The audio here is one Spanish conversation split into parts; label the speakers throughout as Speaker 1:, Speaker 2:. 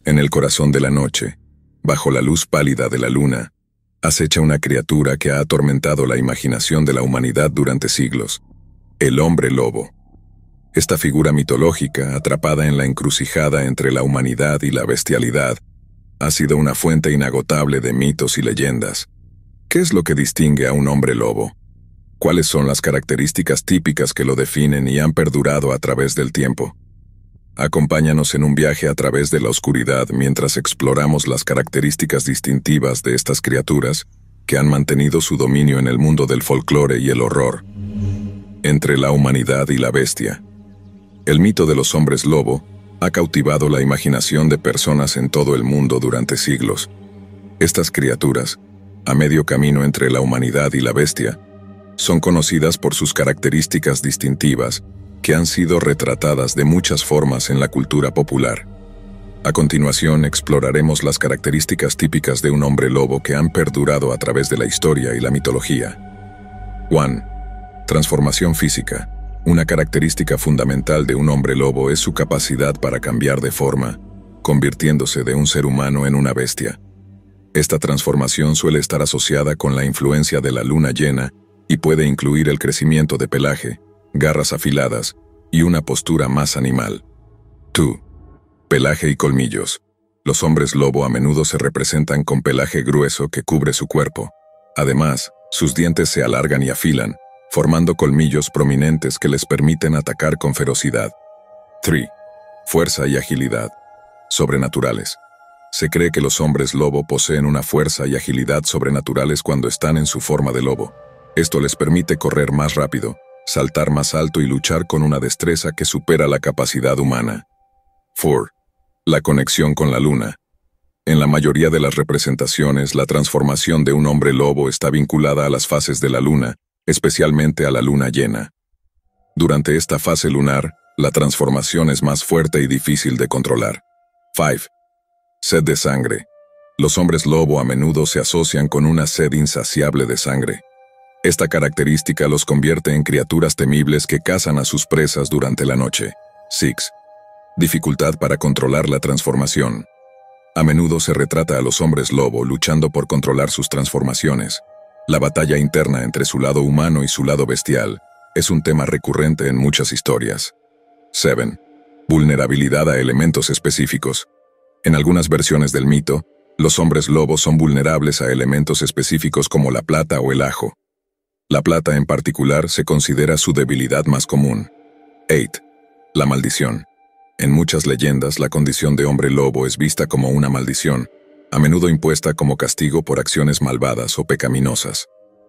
Speaker 1: En el corazón de la noche, bajo la luz pálida de la luna, acecha una criatura que ha atormentado la imaginación de la humanidad durante siglos: el hombre lobo. Esta figura mitológica, atrapada en la encrucijada entre la humanidad y la bestialidad, ha sido una fuente inagotable de mitos y leyendas. ¿Qué es lo que distingue a un hombre lobo? ¿Cuáles son las características típicas que lo definen y han perdurado a través del tiempo? Acompáñanos en un viaje a través de la oscuridad mientras exploramos las características distintivas de estas criaturas que han mantenido su dominio en el mundo del folclore y el horror. Entre la humanidad y la bestia. El mito de los hombres lobo ha cautivado la imaginación de personas en todo el mundo durante siglos. Estas criaturas, a medio camino entre la humanidad y la bestia, son conocidas por sus características distintivas que han sido retratadas de muchas formas en la cultura popular. A continuación exploraremos las características típicas de un hombre lobo que han perdurado a través de la historia y la mitología. 1. Transformación física. Una característica fundamental de un hombre lobo es su capacidad para cambiar de forma, convirtiéndose de un ser humano en una bestia. Esta transformación suele estar asociada con la influencia de la luna llena y puede incluir el crecimiento de pelaje, garras afiladas y una postura más animal. 2. Pelaje y colmillos. Los hombres lobo a menudo se representan con pelaje grueso que cubre su cuerpo. Además, sus dientes se alargan y afilan, formando colmillos prominentes que les permiten atacar con ferocidad. 3. Fuerza y agilidad. Sobrenaturales. Se cree que los hombres lobo poseen una fuerza y agilidad sobrenaturales cuando están en su forma de lobo. Esto les permite correr más rápido, saltar más alto y luchar con una destreza que supera la capacidad humana. 4. La conexión con la luna. En la mayoría de las representaciones, la transformación de un hombre lobo está vinculada a las fases de la luna, especialmente a la luna llena. Durante esta fase lunar, la transformación es más fuerte y difícil de controlar. 5. Sed de sangre. Los hombres lobo a menudo se asocian con una sed insaciable de sangre. Esta característica los convierte en criaturas temibles que cazan a sus presas durante la noche. 6. Dificultad para controlar la transformación. A menudo se retrata a los hombres lobo luchando por controlar sus transformaciones. La batalla interna entre su lado humano y su lado bestial es un tema recurrente en muchas historias. 7. Vulnerabilidad a elementos específicos. En algunas versiones del mito, los hombres lobos son vulnerables a elementos específicos como la plata o el ajo. La plata en particular se considera su debilidad más común. 8. La maldición. En muchas leyendas, la condición de hombre lobo es vista como una maldición, a menudo impuesta como castigo por acciones malvadas o pecaminosas.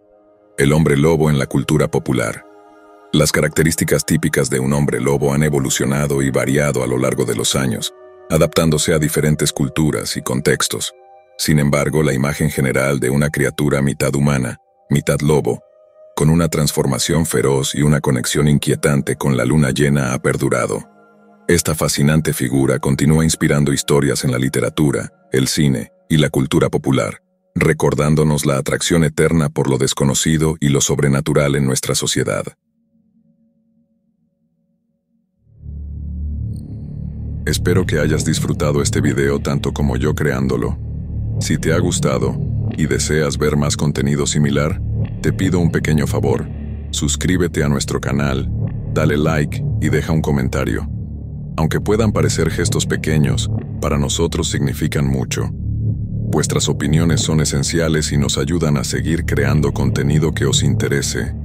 Speaker 1: El hombre lobo en la cultura popular. Las características típicas de un hombre lobo han evolucionado y variado a lo largo de los años, adaptándose a diferentes culturas y contextos. Sin embargo, la imagen general de una criatura mitad humana, mitad lobo, con una transformación feroz y una conexión inquietante con la luna llena ha perdurado. Esta fascinante figura continúa inspirando historias en la literatura, el cine y la cultura popular, recordándonos la atracción eterna por lo desconocido y lo sobrenatural en nuestra sociedad. Espero que hayas disfrutado este video tanto como yo creándolo. Si te ha gustado y deseas ver más contenido similar, te pido un pequeño favor. Suscríbete a nuestro canal, dale like y deja un comentario. Aunque puedan parecer gestos pequeños, para nosotros significan mucho. Vuestras opiniones son esenciales y nos ayudan a seguir creando contenido que os interese